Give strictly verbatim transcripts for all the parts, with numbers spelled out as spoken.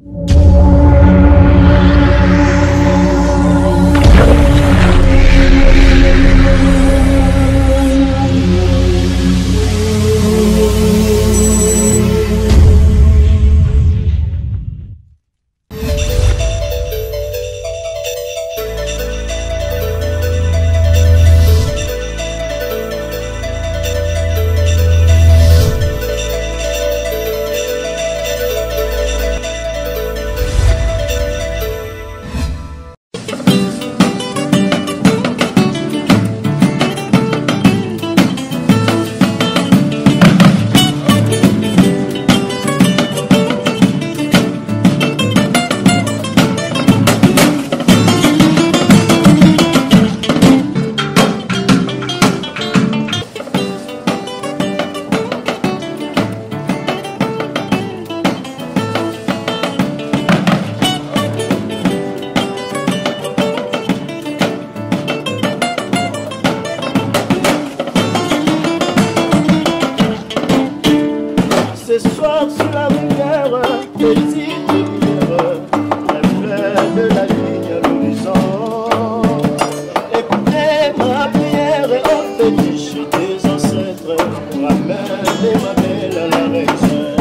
Ce soir sur la rivière, petite rivière, reflet de la ligne à l'horizon. Écoutez ma prière et au fétiche des ancêtres, ramène ma belle à la raison.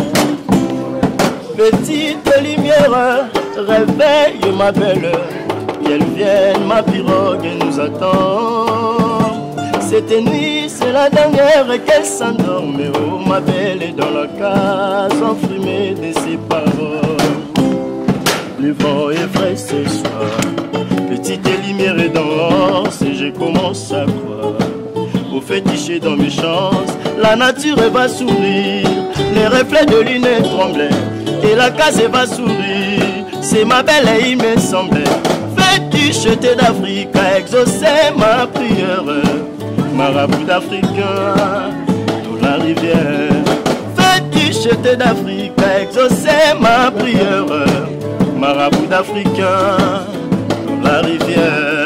Petite lumière, réveille ma belle, qu'elle vienne, ma pirogue nous attend. Cette nuit, c'est la dernière qu'elle s'endorme. Oh ma belle est dans la case enfumée de ses paroles. Le vent est frais ce soir, petite lumière est danse, et je commence à croire au fétiche dans mes chances. La nature va sourire, les reflets de lune tremblaient, et la case va sourire. C'est ma belle et il me semblait, fétiche d'Afrique a exaucé ma prière. Marabout d'Africain, dans la rivière, fétiche d'Afrique a exaucé ma prière. Marabout d'Africain, dans la rivière.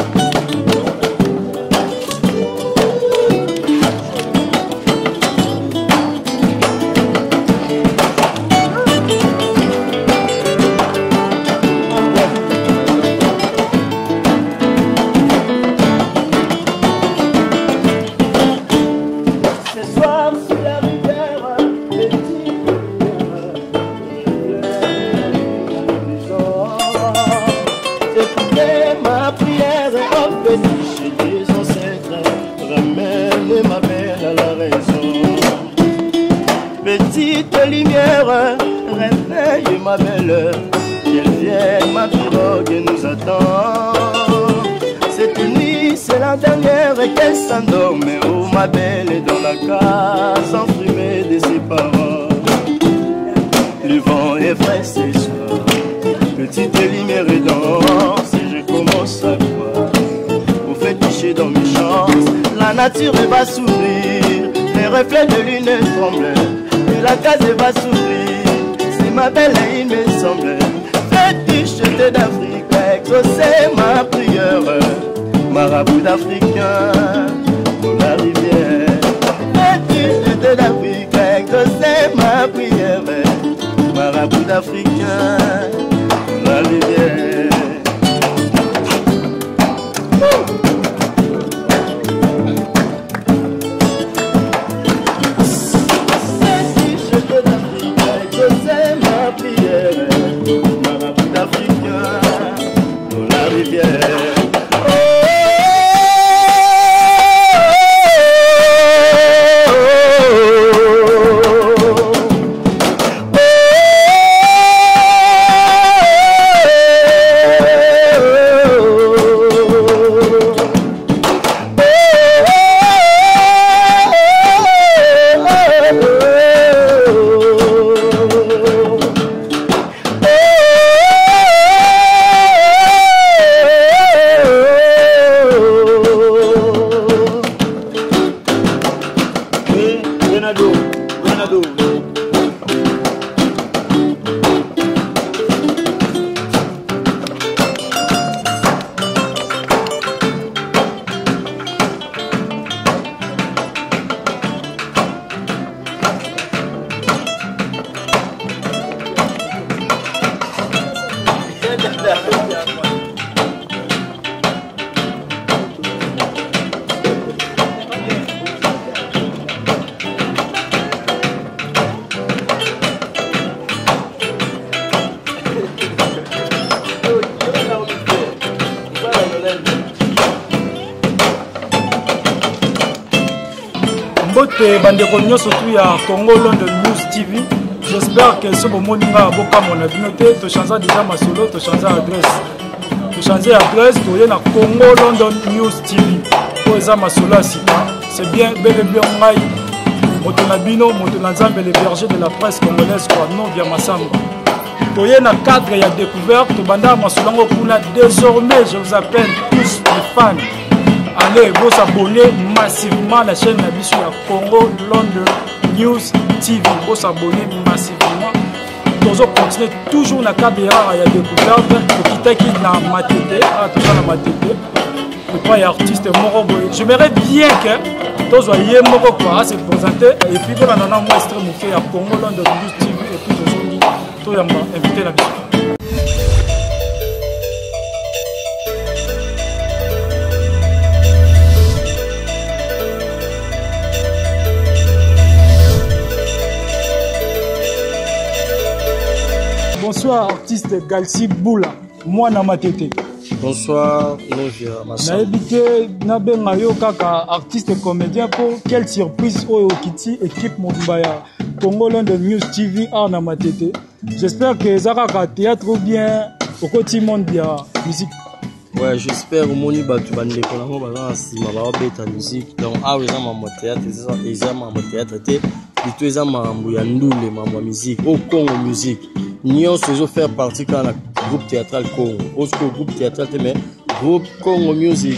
Ma prière au fétiche des ancêtres, ramène ma belle à la raison. Petite lumière, réveille ma belle, qu'elle vienne, ma pirogue nous attend. Cette nuit, c'est la dernière qu'elle s'endorme. Oh ma belle est dans la case enfumée de ses paroles. Le vent est frais ce soir, petite lumière est danse, et je commence à croire au fétiche dans mes chances. La nature va sourire, les reflets de lune tremblent, et la case va sourire. C'est ma belle et il me semble, fétiche d'Afrique a exaucé ma prière. Marabout d'Africain, dans la rivière, fétiche d'Afrique a exaucé ma prière. Marabout d'Africain, dans la rivière. pe bandeko nyonso tu ya Congo London News T V. J'espère que ce moment nga boka mon abinoté to changer déjà ma solo to changer adresse. To changer adresse to yena Congo London News T V. Pour ça ma solo sika. C'est bien bel et bien ngai. Motonabino, Motonazambe les bergers de la presse congolaise quoi non via Massamba. To yena cadre ya découverte to banda ma solo kuna désormais je vous appelle tous les fans. Allez, vous abonnez massivement à la chaîne Nabiso à Congo London News T V. Vous abonnez massivement. Nous allons continuer toujours dans le cadre de la découverte. Pour quitter qui n'a ma tête, ah, tout ça dans ma tête. Le point artiste Moro. J'aimerais bien que tous voyez Moro quoi se présenter. Et puis, quand on a un extrait fait à Congo London News T V. Et puis, aujourd'hui, tout le monde invité la visite. Bonsoir artiste Galsi Boula, moi na matete. Bonsoir, Novia Massa. Naebite nabenga yo kaka artiste comédien pour quelle surprise oyo kiti équipe Mobaya Congo London News T V a na matete. J'espère que Zaraka théâtre ou bien au côté monde bien musique. Ouais, j'espère au moni batu bande konamo bazana sima ba beta musique. Donc ah oui, ma mo théâtre, ça ma mo théâtre té, plutôt ça ma mbuya ndule ma mo musique, au Congo musique. Nous faisons faire partie quand le groupe théâtral Congo. Osco groupe théâtral, mais groupe Congo Music.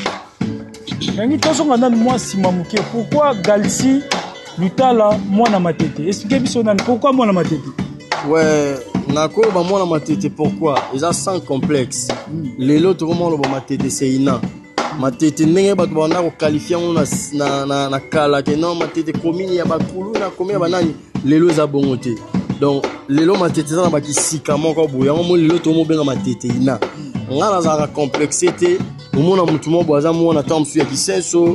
Pourquoi Galsi Lutala moi na matete? Expliquez-moi pourquoi moi na matete? Ouais, nako ba moi na matete pourquoi? Ils ont sans complexe. Les autres romans le matete c'est ina. Matete ndenge ba bana ko qualifier on na na na kala que non matete commune ya ba kulu na commune ba nani lelo za bongote. Donc lelo matete za ba kisika moko boya mo lelo to mo benga matete ina ngala za complexité umona mutu mo boza mo na tamsu ya kisenso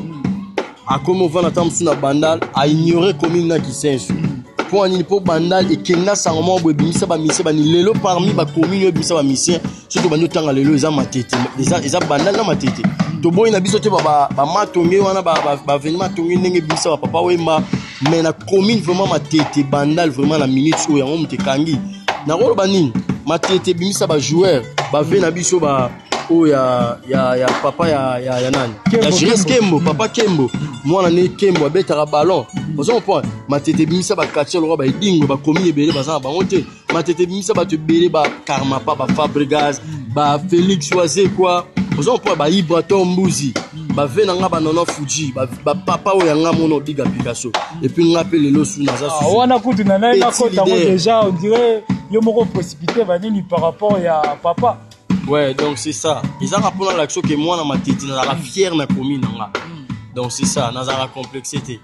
akomo vana tamsu na bandal a ignorer commune na kisenso pour ani po bandal et kenga sangomo bo bimisa ba mission ba ni lelo parmi ba commune yo bimisa ba mission surtout ba nyotanga lelo za matete déjà eza bandal na matete to boy na biso te ba ba matonge wana ba ba venima tonge ndenge bimisa ba papa wemba. Mais la commune vraiment ma tête bandal vraiment la minute où ya on te kangi na rolo banini ma tête bimisa ba joueur ba vena biso ba o ya ya ya papa ya ya ya nani ya Jires Kembo papa Kembo moi na ne Kembo beta ka ballon on point ma tête bimisa ba quartier lo ba dingo ba commune belé ba za ba honte ma tête bimisa ba te belé ba karma pa ba Fabregas ba Félix Oisé quoi on point ba Ibraton Mbuzi ba vena nga ba nono Fuji ba, ba papa o yanga mono biga Picasso et puis nga pe lelo suna za ah wana kutu na na ko tango déjà on dirait yo moko précipité va nini par rapport ya papa. Ouais, donc c'est ça ils ont rapport l'action que moi na ma tête na la fière na commune nga donc c'est ça na za complexité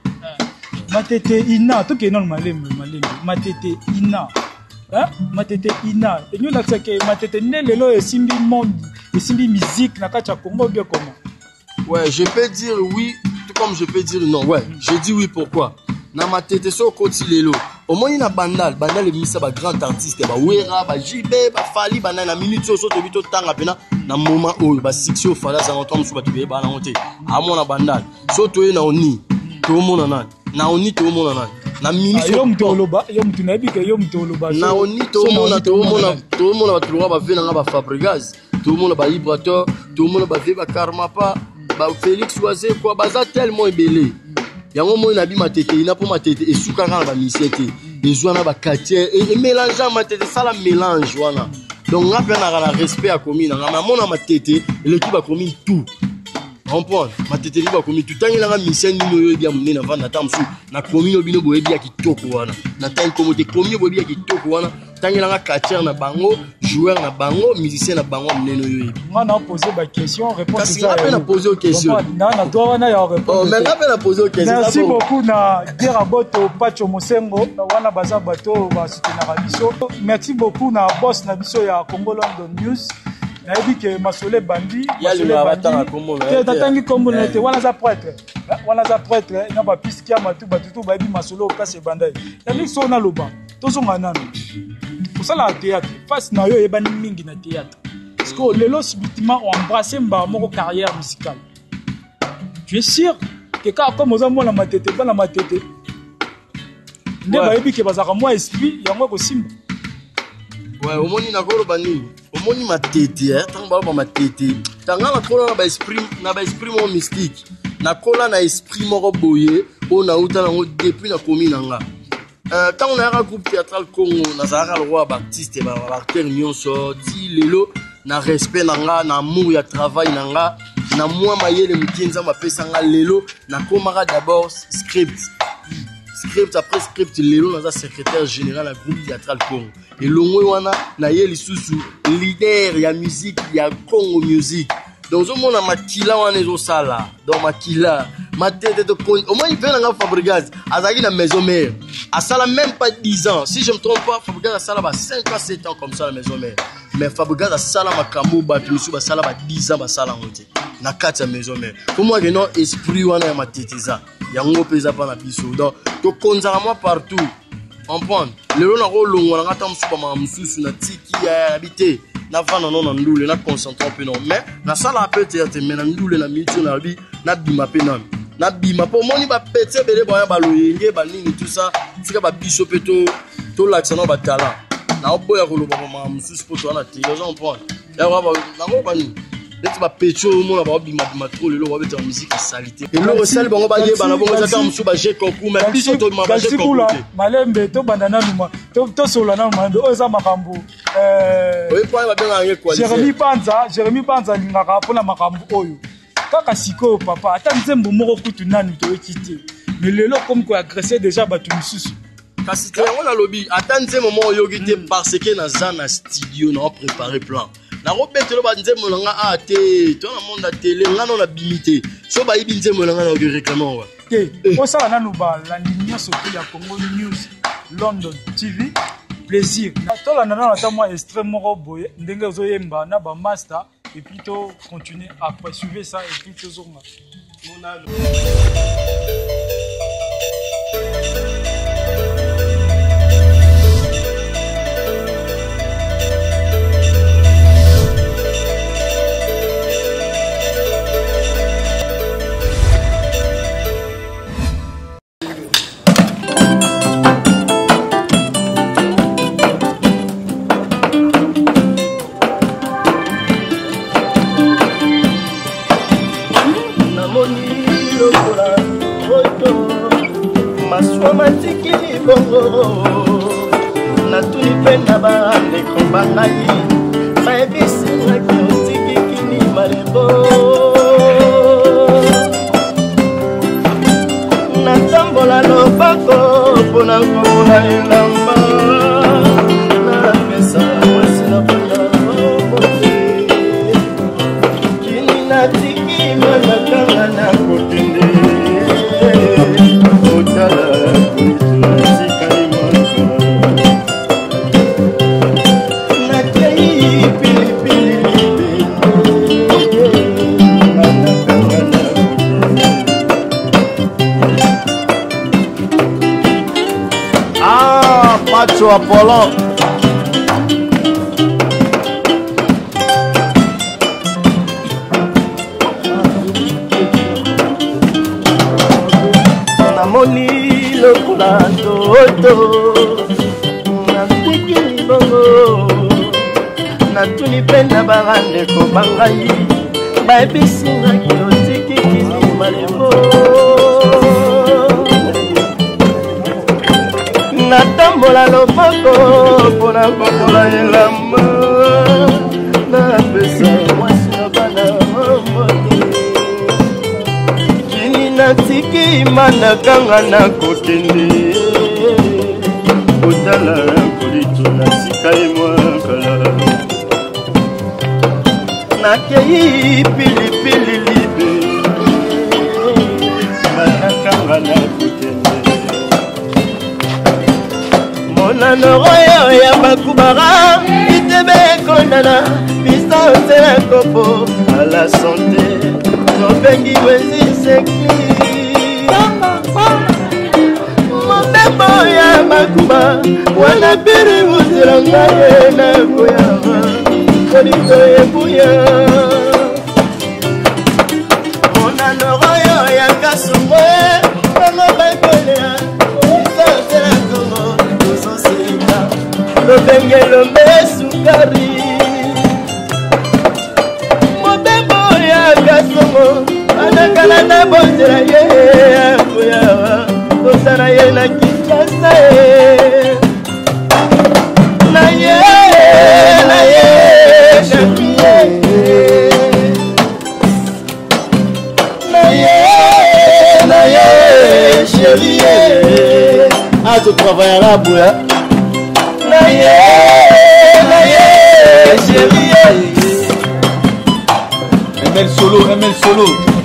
ma tête ina to ke non malembe malembe ma tête ina hein ma tête ina et nous l'action que ma tête ne lelo e simbi monde e simbi musique na kacha Congo bien comment. Ouais, je peux dire oui, tout comme je peux dire non. Ouais, je dis oui pourquoi. Na ma tête so koti lelo. Au moins na bandal, bandal est mis ça ba grand artiste ba Wera, ba J B, ba Fali, ba na minute so so to bito tanga pena na moment o ba sixio fala za ntom so ba tibe ba na honte. A mo na bandal. So to e na oni. To mo na na. Na oni to mo na na. Na minute yo mtoloba, yo mtunabi ke yo mtoloba. Na oni to mo na to mo na to mo na ba tuluwa ba vena nga ba Fabregas. To mo na ba Ibraton, to mo na ba Veba Karma pa. Bah Félix Oisé quoi baza tellement belé yango mo na bi matete ina po matete et soukara ba misete besoin na ba quartier et mélanger matete ça la mélange wana donc nga pe na la respect à commune nga ma mona matete l'équipe a commune tout comprendre matete liba commune tout tangi na mission nino yo bia munena vanda tamsu na commune bino boye bia kitoko wana na tangi comme te commune boye bia kitoko wana tangi na quartier na bango joueur na bango musicien na bango muneno yo nga na poser ba question réponse ça kasi na poser aux questions na na doit wana ya répondre oh mais nga pe na poser aux questions merci beaucoup na Dera Boto Pacho Mosengo na wana baza bato ba soutenir biso merci beaucoup na boss na biso ya Congo London News na ebi ke masole bandi masole bandi te tatangi kombo na te wana za prêtre wana za prêtre na ba piskia matu batutu ba ebi masole o place bandai na mixo na loba tozonga nano pour ça la théâtre face na yo ebani mingi na théâtre parce que lelo subitement on embrasser mba moko carrière musicale tu es sûr que quand comme aux amours la matete pas la matete nde bayebi ke bazaka mwa esprit yango kosimba. Ouais, omoni nakolo bani omoni matete eh tango baloba matete tanga nakola na ba esprit na ba esprit mo mystique nakola na esprit moko boye o na uta nango depuis na komi nanga euh tango na ra groupe théâtral Congo na zara le roi baptiste ba acteur nyonso ti lelo na respect nanga na amour ya travail nanga na moi mayele mukinza mapesa nga lelo na komaka d'abord script script après script lelo naza secrétaire général à groupe théâtral Congo et longwe wana na ye lisusu leader ya musique ya Congo music donc au monde makila wana ezo sala donc makila matete de con au moins il vient nga Fabregas azaki na maison mère a sala même pas dix ans si je me trompe pas Fabregas a sala ba cinq à sept ans comme ça la maison mère mais Fabregas a sala makambo ba bisu ba sala ba dix ans ba sala ngote na kati ya maison mère pour moi que non esprit wana ya matete za yango pesa pa na biso donc to konzaka moi partout on prend lelo na ko longo na ngata msupa ma msusu na tiki ya habité na vana non na ndule na concentrer peu non mais na sala pe théâtre mais na ndule na mitio na bi na bima pe non na bima po moni ba pete bele boya ba loyenge ba nini tout ça tika ba biso pe to to l'accent ba talent na oboya ko lo ba ma msusu po to na tiki on prend ya ba na ko ba ni Let's ba pecho mo ba bima bima trop le lo ba beta musique salité et le recel bango ba yeba na bongo za ka msu ba je konku mais biso to ma ba je konku malembe to bandana numa to to solo na mando o za makambo euh oui point ba benga nge quoi Jérémy Panza Jérémy Panza lingaka pona makambo oyo kaka siko papa ata nzembo moko kutu nanu to ekité mais lelo comme quoi agresser déjà batu misusu kasi te on a lobby ata nzembo mo yogité parce que na za na studio na préparer plan na robetelo ba nzembo nga a te to na monde télé nga non na bimité so ba yibi nzembo nga na réclamant wa ke o sala nanu ba la nyonso pe ya Congo News London T V plaisir to la nana ta moi extrêmement boye ndenge ozoyemba na ba master et puis to continuer à poursuivre ça et puis to zonga natuni pena bande kombangai maebisi nakotiki kini malembo natambola lobako mpona komona elamba napesa mwasi na bana mote kini natiki manakanga na kokende otala Macho Apollo namoni lokola toto natiki libongo natuni pena barandeko bangai bayebisingaki otikiki malembo natambola loboko mpona kokola elamba napesa mwasi na bana mote kini natiki manakanga na kokende kotala kolito natika ye mwakala nakei pilipili libe manakanga na kokende monano oyo ya bakubara itebe kondana bisante na kopo à la santé tobengi wezisekli mobembo ya bakuba wana biri uzilanga ye na koyama kolito ebuya monano oyo ya kasumwe anga bakolea bisante na kopo bengelombe sukari mobembo ya kasongo anakala na bondela ye koyawa tosala ye na Kinshasa na ye na ye na ye na ye chérie ah tu travailleras boya na ye na ye chérie M L solo M L solo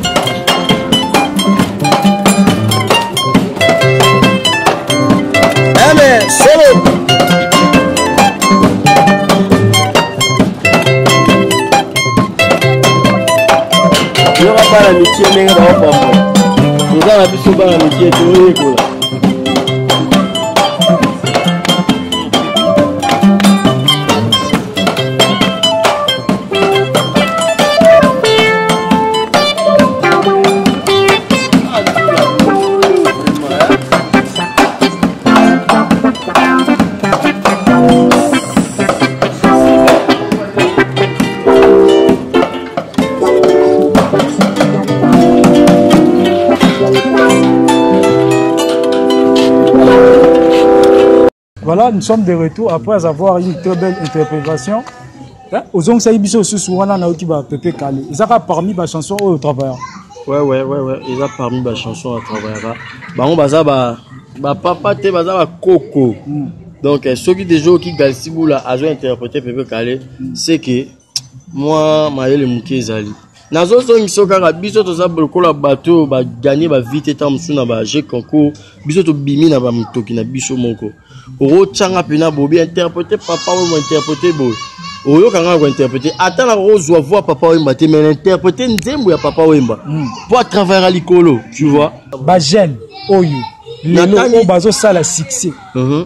M L solo il y aura pas l'amitié mais il y aura pas moi nous avons l'habitude de l'amitié tu veux quoi. Voilà, nous sommes de retour après avoir une très belle interprétation. Aux gens qui sont souvent là, qui va Pépé Calé. Ils ont parmi les chansons au travail. Ouais, ouais, ouais, ouais. Ils ont parmi les chansons au travail. Bah, on va bah, bah, papa, t'es bah, bah, coco. Donc, ceux qui déjà qui galsibou là, ont interprété Pépé Calé, c'est que moi, maïe le mouké zali. Nazo so ngiso kaka biso to za boloko la bateau ba gagner ba vite temps msuna ba je concours biso to bimi na ba mtoki na biso moko oro changa pena bobi interpréter papa ou interpréter bo oyo kanga ko interpréter attends la rose voix papa wemba te mais interpréter nzembo ya papa wemba pour travailler à likolo tu vois ba jeune oyo lelo o bazo sala succès mhm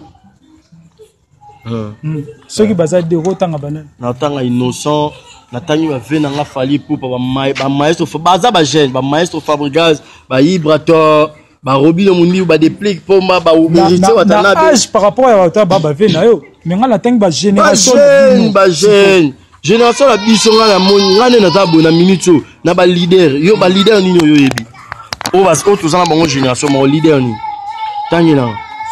mhm ceux qui baza de rotanga banana na tanga innocent Natani va venir en fali pour ba maestro baza ba jeune ba maestro Fabregas ba Ibrator ba Robi le mundi ba des pliques pour ma ba mériter watana âge par rapport à wata ba ba venir yo mais ngana tang ba génération ba jeune génération la biso ngana moni ngane na tabo na minute na ba leader yo ba leader ni yo yebi o ba ko tous na bango génération ma leader ni tangi na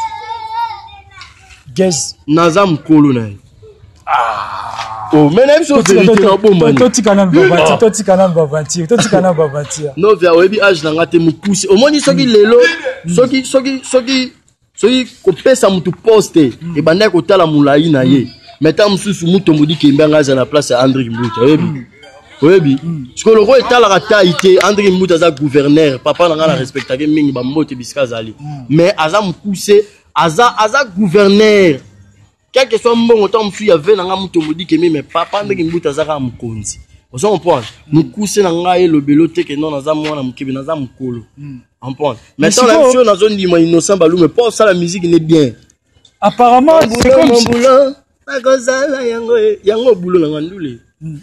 guess nazam kolo na oh, mais même si on fait un bon man. Toi, tu canal babati, toi, tu canal babati, toi, tu canal babati. Non, via webi âge n'a raté mon pouce. Au moins, ceux qui l'élo, ceux qui, ceux qui, ceux qui, ceux qui coupent ça mon tout poste. Et ben, dès qu'on t'a la moulaï na ye. Maintenant, monsieur Soumouto me dit qu'il y a un la place à André Mbouta. Webi, webi. Parce que le roi est à la rataïté. André Mbouta est gouverneur. Papa n'a pas respecté. Mingi bambote biskazali. Mais Aza m'pousse, Aza, Aza gouverneur. Quel que soit mon autant me fuit avec n'anga muto me dit que mais papa ndenge mbuta zaka mkonzi. Vous comprenez? Nous couser n'anga et le belote que non naza mwana mkibi naza mkolo. On prend. Maintenant la chose dans zone di moi innocent balou mais pas ça la musique n'est bien. Apparemment c'est comme mon boulot. Pas comme ça là yango yango boulot na ngandule.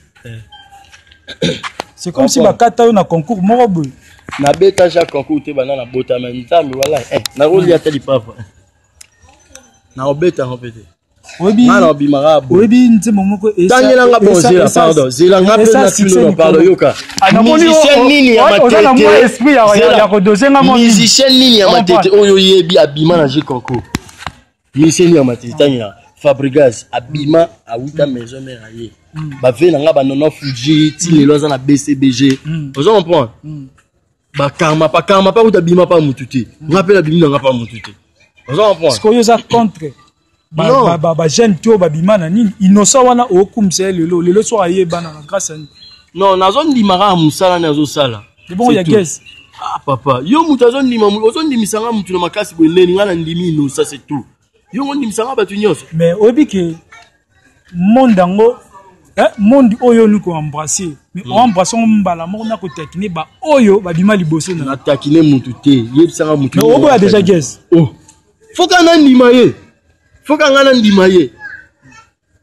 C'est comme si bakata na concours morobo. Na beta ja concours te bana na bota mais nzambe voilà. Eh na roli ateli papa. Na obeta en fait. Webi webi ntimo moko esa tangela nga bon zela pardon zela nga pe na tuno pardon yoka musicien nini ya matete esprit ya ya kodoser nga mo musicien nini ya matete oyo yebi abima na jikonko musicien nini ya matete tangela Fabregas abima a huit maison mère aye ba vena nga ba nono Fuji ti lelo za na B C B G vous comprenez ba karma pa karma pa uta bima pa mututi nga pe la bima nga pa mututi vous comprenez ce que yo za contre ba ba ba jeune to ba bimana nini innocent wana okumse lelo lelo so aye bana grâce à non na zone di mara musala na zo sala c'est bon ya guess ah papa yo muta zone di mamu zone di misanga mutu na makasi bo neni ngana ndimi no ça c'est tout yo ngondi misanga batu nyos mais obi ke monde ngo eh monde oyo nous ko embrasser mais on embrasse on mbala mo na ko tekine ba oyo ba bima liboso na takine mutu te yebisanga mutu mais obo ya déjà guess oh faut kana ndima ye faut que ngana ndima ye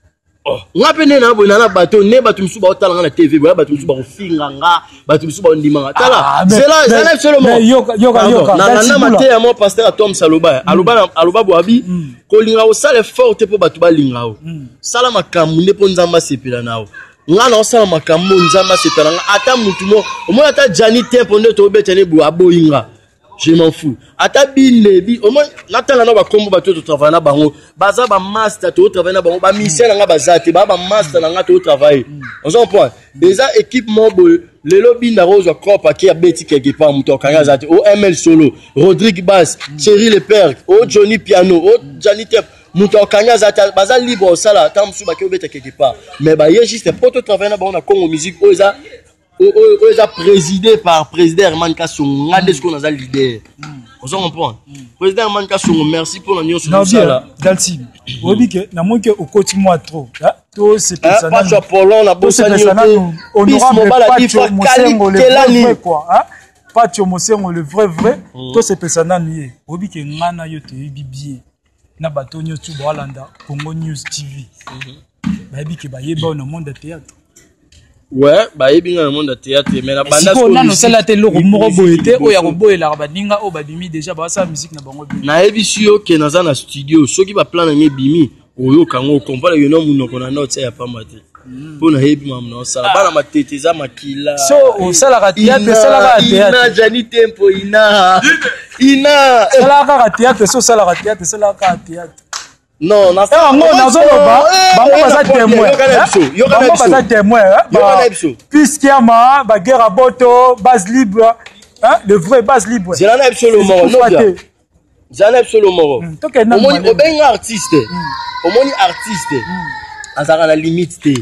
nga pe nena boy na bato ne bato musu ba otala nga na T V boy bato musu ba kofinga nga bato musu ba ndimanga tala zela zela seulement yoka yoka yoka na na mate ya mo pasteur Tom Saloba aloba aloba boabi kolinga osala forte po bato balinga o sala makambo ne po nzamba sepela nao nga na osala makambo nzamba sepela nga ata mutu mo omona ata Jani Tempo nde to betene bo aboyinga. Je m'en fous. Ata bine bi au moins natala na ba kombo ba to travailler na bango baza ba master to travailler na bango ba mission na nga bazate ba ba master na nga to travailler. On s'en point. Déjà équipement bo lelo binda rose crop qui a beti quelque part muto kanga zate o M L solo Rodrigue Bass Thierry Le Père o Johnny Piano o Jani Tempo muto kanga zate baza libre au sala tam su ba ki obeta quelque part mais ba yé juste pour to travailler na bango na Congo musique oza on est présidé par président Herman Kassongo. On a des qu'on a leader. On s'en comprend. Président Herman Kassongo, merci pour l'union sur ça là. Dalti, on dit que na moins que au quotidien moi trop. Tous ces personnes. Pas sur Polon, la bosse à Nyoto. Honorable Pacho Mosengo le vrai quoi. Pacho Mosengo le vrai vrai. Tous ces personnes nié. On dit que ngana yote bibié. Na bato nyoto Bolanda Congo News T V. Ba bi que ba yeba au monde de théâtre. Ouais, bah il bien dans le monde de théâtre mais la bande son na no sala te loko moko boyete o ya koboyela ba ninga o ba bimi déjà ba sa musique na bango bimi na ebisu yo ke naza na studio soki ba plan na nge bimi oyo kango comprendre yo no munoko na note ya pamba te pour na hebi mam na sala bana mateteza makila so o sala ka théâtre sala ka théâtre ina Jani Tempo ina ina sala ka théâtre so sala ka théâtre sala ka théâtre. Non, na ça non na zo ba bango baza témoin bango baza témoin puisqu'il y a ma ba guerre à boto base libre hein le vrai base libre c'est là absolument non bien c'est là absolument omoni obenga artiste omoni artiste azaka na limite te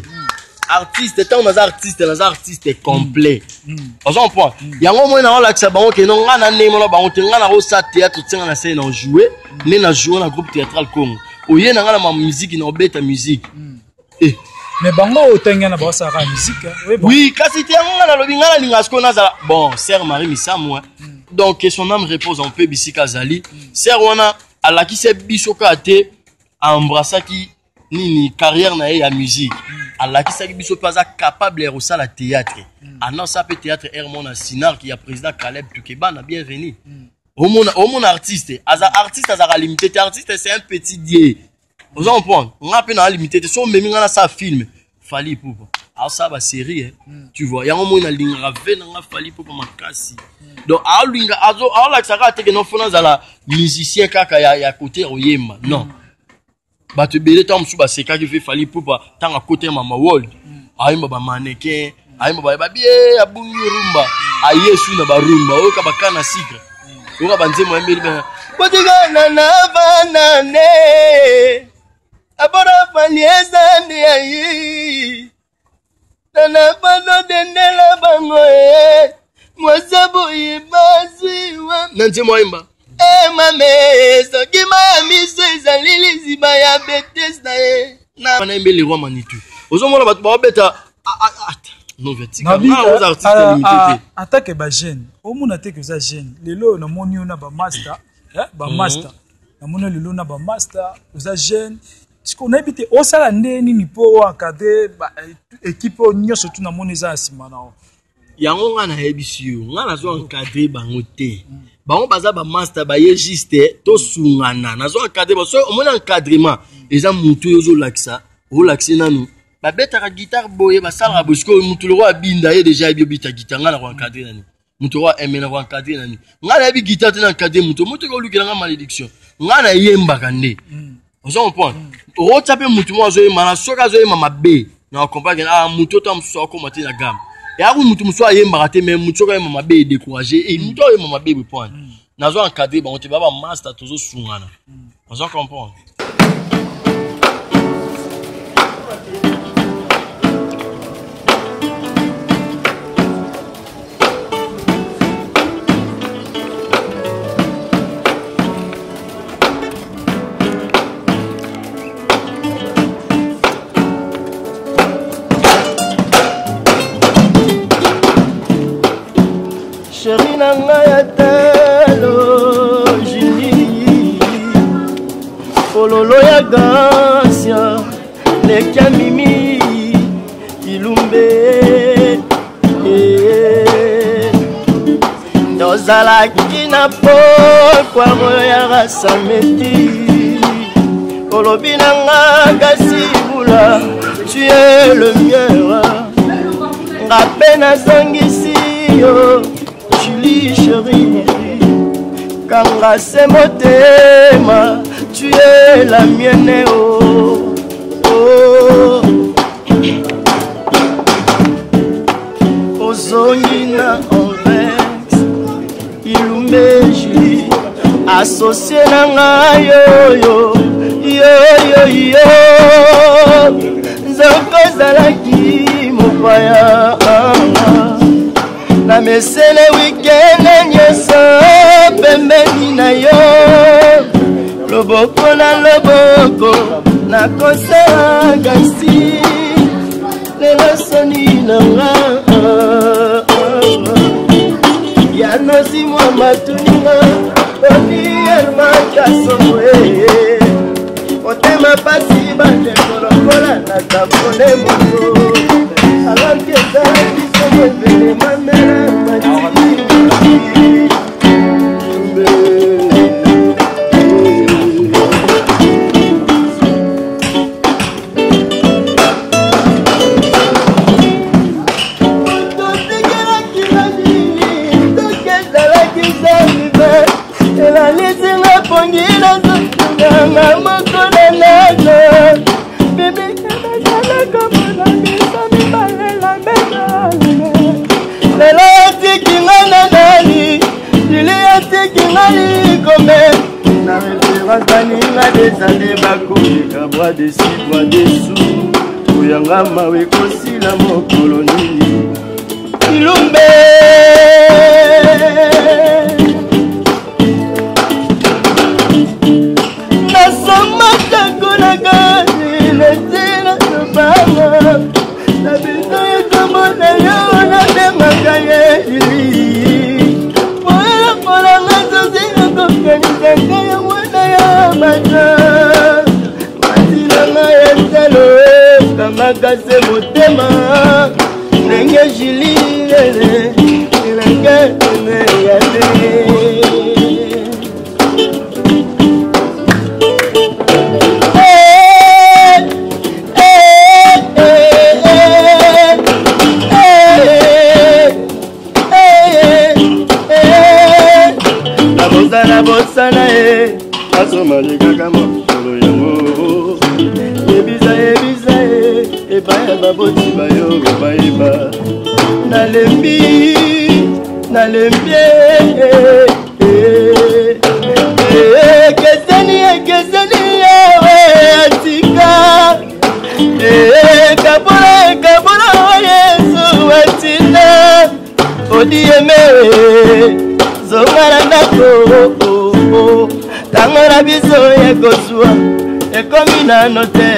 artiste tant on a artiste on a artiste complet on s'en point yango moi na wala kisa bango ke non ngana nemo na bango te ngana ko sa théâtre tsenga na scène en jouer ne na jouer na groupe théâtral Congo oye na ngala ma musique na obeta musique eh mais bango otenga na ba sa ka musique oui kasi ti ngala lobi ngala linga sko na za bon Sœur Marie Misamwa donc que son âme repose en paix bisika zali Sœur wana alaki se bisoka te embrassaki nini carrière na ya musique alaki sa biso pas capable de ça la théâtre annonce ça peut théâtre Hermona Sinar qui a président Caleb Tukeba na bienvenue. Au mon artiste, as artiste as limité, artiste c'est un petit dieu. Vous en comprenez? On a peine à limiter. Si on met dans ça film, fallait pour. Alors ça va série, tu vois. Il y a un moment où il a rave, il a fallu pour ma casse. Donc à lui, à zo, à la ça a été que non fona la musicien kaka ya ya côté oyema. Non. Bah tu belé tom sous bah c'est quand il fait fallu pour pas tant à côté mama world. Aïe bah mannequin, aïe bah bah bien, abungi rumba, aïe sous na ba rumba, o kabakana secret. Oka banze mo mbeli ba botiga na na banane abora faniesa ndi ayi na bano dendela bango e mwazabu ibasi wa nanze mo imba eh mame so kima ya miso izalili ziba ya Bethesda e na bana mbeli roi manitu ozomona batu ba beta non vertical na artiste limité attaque ba jeune au monde attaque que jeune lelo na moni ona ba master eh ba master na moni lelo na ba master za jeune siko na bité o sala ndeni ni po encadrer ba équipe nyonso tu na moni za sima na yango nga na hebisio nga na zo encadrer bango te bango baza ba master ba ye juste to sungana na zo encadrer ba so o mona encadrement eza mutu yozo lakisa o lakisa nanu ba beta ka guitare boye ba sala bosko mutu lo abinda ye déjà bi bita guitare nga na ko encadrer nani mutu wa eme na ko encadrer nani nga na bi guitare te na encadrer mutu mutu ko lukela nga malédiction nga na yemba kande on s'en point o tape mutu mo zo yemba na soka zo yemba mabe na accompagner ah mutu to mso ko mati na gamme et a mutu mso ayemba te mais mutu ko yemba mabe décourager et mutu yemba mabe be point na zo encadrer ba on te ba ba master to zo sungana on s'en comprend. Chérie nanga ya telo jini pololo ya gasia lekia mimi ilumbe tozalaki na pokwa moyaka samedi olobi nanga gasibula tu es le mieux nga pe nazongisi yo Julie chérie kanga se motema tu es la mienne oh, oh. Ozongi na envex ilumbe Julie associé nanga yo yo yo yo yo nzoko zalaki mopaya na mesele weekend nyonso pembeni na yo loboko na loboko na kosala gasi lelo soni nanga yanosi mwa matuninga oniyelma kasoe otema pasi bandekolokola na tapone moto alaki ezalaki somevele mamela matiki elalisinga pongila zanga mokolo lelo bibikanakalaka mona bisa mibalela mbekale lelo atikinga na nani lili atikinga likome na reference baninga desande bakoleka bwa desi bwa desu oyanga mawe kosila mokolo nini ilumbe makase motema ndenge Julie elenge yande nabosana bosana e asomalikaka mokolo yango yebisa yebisa e ebaya baboti bayo bayeba nalembi nalembi ekeseni ekeseni yawe atika kabola kabola Yesu atina odieme zongara ndako tangara biso yekozwa ekomi nano te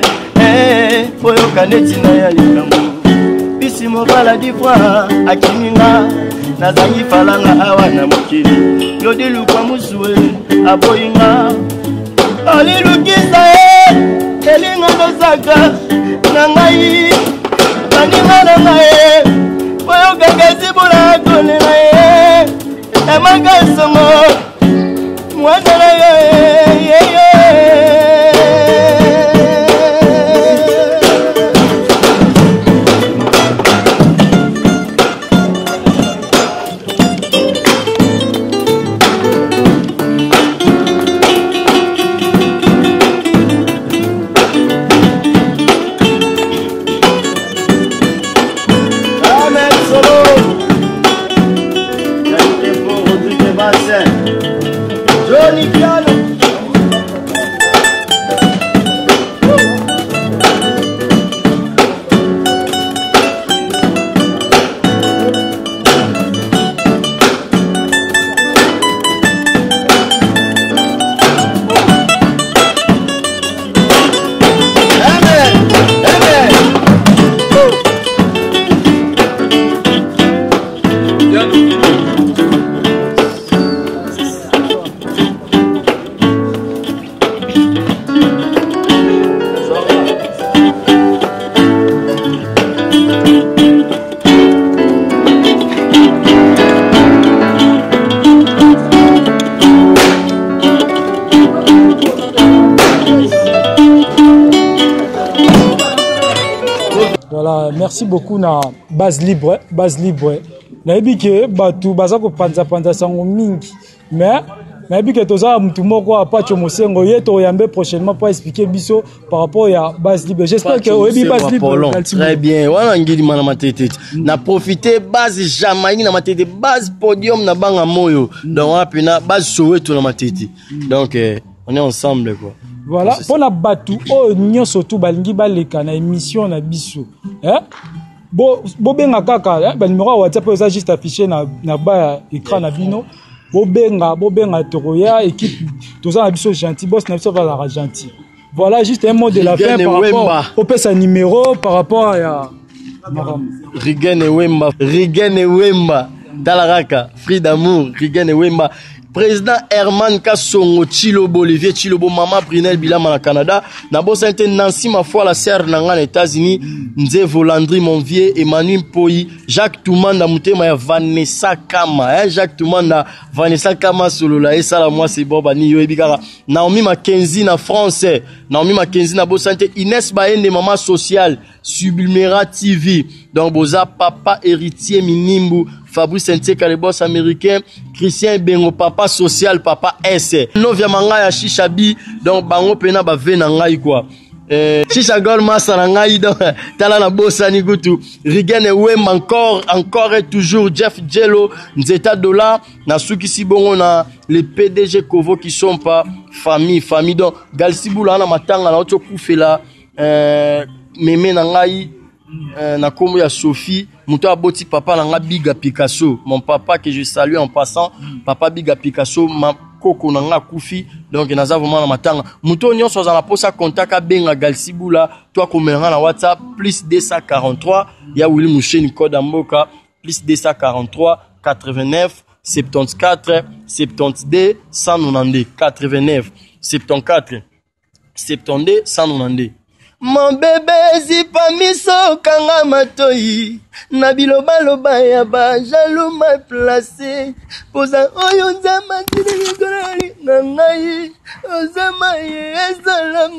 oyoka neti na ya likambo bisi mobala difwa akininga nazangi falanga awa na mokili yodilukwa musue aboyinga olilukisa e elinga losaka na ngai baninga na ngai oyokaka esibula kolela ye emaka esongo mwana na yo Solo. Qualité pour Rodrigue Bassin. Voilà, merci beaucoup na base libre, base libre. Nayebi ke batu baza ko panza panza sango mingi. Mais nayebi ke toza mutu moko apacho mosengo yeto yambe prochainement pour expliquer biso par rapport à base libre. J'espère que oyebi base libre. Très bien. Wana ngidi mana matete. Na profiter base Jamaïque na matete, base podium na banga moyo. Donc on a pena base Soweto na matete. Donc euh, on est ensemble quoi. Voilà, pour la batu, oh, nous surtout balingi baleka na émission na biso. Hein? Bo bo benga kaka, hein? Ben numéro WhatsApp ça juste affiché na na bas écran na bino. Bo benga, bo benga toroya équipe tout ça na biso gentil, boss na biso va la gentil. Voilà juste un mot de la fin par rapport au pesa numéro par rapport à Rigen et Wemba, Rigen et Wemba, Dalaraka, Free d'amour, Rigen et Wemba. Président Herman Kassongo Chilobo, Olivier Chilobo, Maman Brunel Bilama na Canada, Nabo Sainte Nancy ma foi la sœur Nangan États-Unis, Nze Volandry mon vieux, Emmanuel Poi, Jacques Toumanda Moutema ya Vanessa Kama, hein, Jacques Toumanda, Vanessa Kama solo la et ça la moi c'est Boba ni yo ebikara. Naomi Mackenzie na français, Naomi Mackenzie na Bo Sainte Inès Baende maman sociale, Sublimera T V, donc Boza papa héritier Minimbu. Fabrice Sentieka, le boss américain, Christian Bengo, papa social, papa S. Novia manga ya Shishabi, donc bango pena ba vena ngai quoi. Euh, Shisha Gol Massa na ngai donc tala na bossa ni gutu. Rigen et Wem encore, encore et toujours Jeff Jello, Nzeta Dola, na suki si bongo na les P D G Kovo qui sont pas famille, famille donc Galsibula na matanga na oto kufela euh meme na ngai Euh, na kombo ya Sophie, muto aboti papa nanga Biga Picasso, mon papa que je salue en passant, papa Biga Picasso, ma koko nanga kufi, donc naza vraiment na matanga. Muto nyonso za na posa contact a benga Galsibula, toi komenga na WhatsApp plus deux cent quarante-trois, ya Willy Moucheni code amboka plus deux cent quarante-trois quatre-vingt-neuf soixante-quatorze soixante-douze cent quatre-vingt-deux quatre-vingt-neuf soixante-quatorze soixante-douze cent quatre-vingt-deux. Mon bébé zipa miso kanga matoi na biloba loba ya ba jaloux mal placé poza oyo nzama tili na ngai ozama yesalam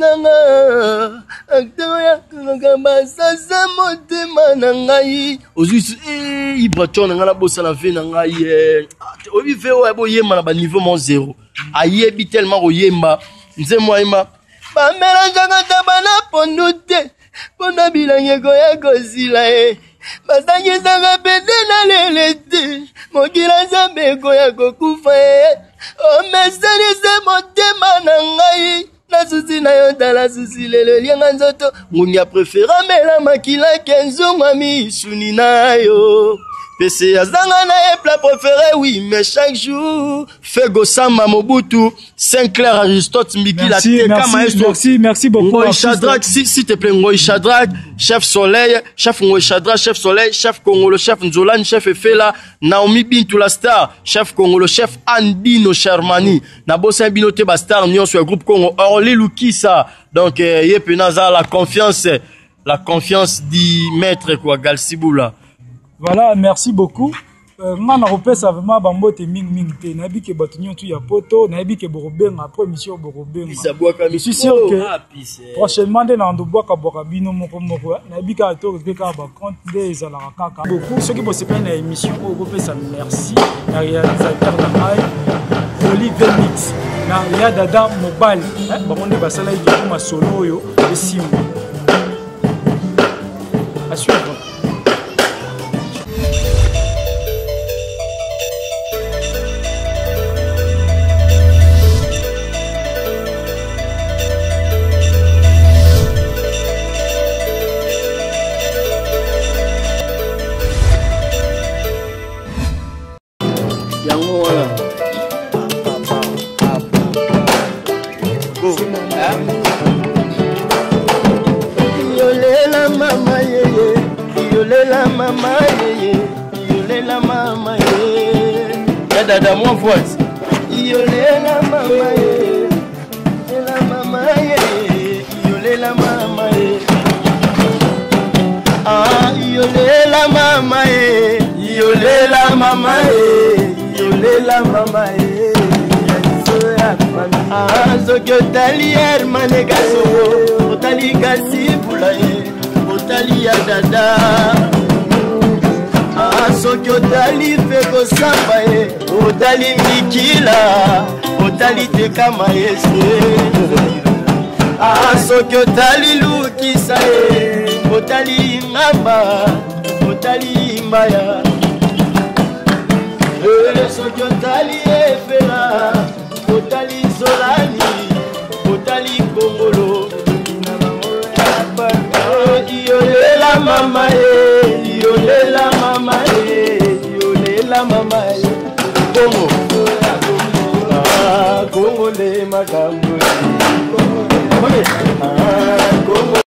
nanga acteur ya kanga sasa motema na ngai ozusu eh ibraton nga na bossa na ve na ngai eh obi fe o ebo yema na ba niveau mon zéro ayebi tellement oyemba nze moima ba melanga tabana ponute pona bilangeko ya kozila e basangisa pende na lelete mokila nzambeko ya kokufa e o meselise motema na ngai na susi na yo tala susi lelo lianga nzoto nguni ya prefera mela makila kenzungu misuni na yo P azanga na e plat préféré oui mais chaque jour Fego Samba Mobutu Sinclair Aristote Mbikila Teka maestro merci merci beaucoup Ngoy Shadrach si s'il te plaît Ngoy Shadrach chef Soleil chef Ngoy Shadrach chef Soleil chef Congolo chef Nzolani chef Efela Naomi Bintou la star chef Congolo chef Andino Shermani na bossa binote ba star nyon sur groupe Congo Orly Lukisa donc euh, yepenaza la confiance la confiance du maître quoi Galsibula. Voilà, merci beaucoup. Ngana repesa vraiment bambote ming ming te nabi ke batunyo tu ya poto nabi ke borobenga après mission borobenga. Je suis sûr que prochainement de na ndobwaka boka bino moko moko nabi ka to ke ka ba compte des ala kaka. Beaucoup ceux qui bossent pas na émission au repesa merci na réalisateur na mai Olivier Mix na ya dada mobile hein ba monde basala yi kuma solo yo esimu. À suivre. Yolela mama yeye, yolela mama yeye, yolela mama yeye. Dada moi voix. Yolela mama yeye, yolela mama yeye, yolela mama yeye. Ah yolela mama yeye, yolela mama yeye, yolela mama yeye. Ah, so que tali hermane gaso, otali gasi bulaye, otali ezali ya dada soki otali mpe kosamba ye otali mikila otali tekama yese soki otali lukisa ye otali ngamba otali mbaya soki otali efela otali zolani otali kongolo yolela mama ye yolela mama ye yolela mama ye kongo kongo le makambo kongo